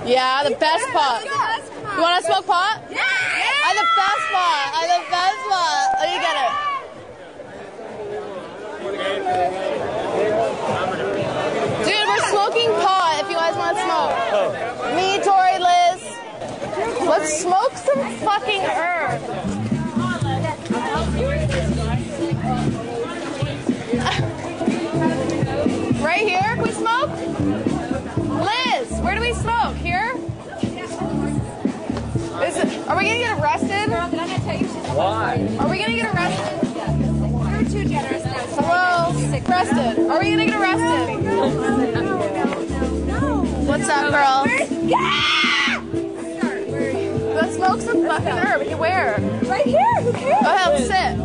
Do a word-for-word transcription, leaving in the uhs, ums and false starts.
Yeah, the best pot. You want to smoke pot? Yeah! I the best pot. I the best pot. Let me get it. Dude, we're smoking pot if you guys want to smoke. Me, Tori, Liz. Let's smoke some fucking herb. Right here? Can we smoke? Liz, where do we smoke? Here? Is it, are we gonna get arrested? Why? Are we gonna get arrested? You're too generous now. Hello? Arrested. Are we gonna get arrested? What's up, girl? Let's smoke some fucking herb. Where? Right here. Who cares? Oh, hell, sit.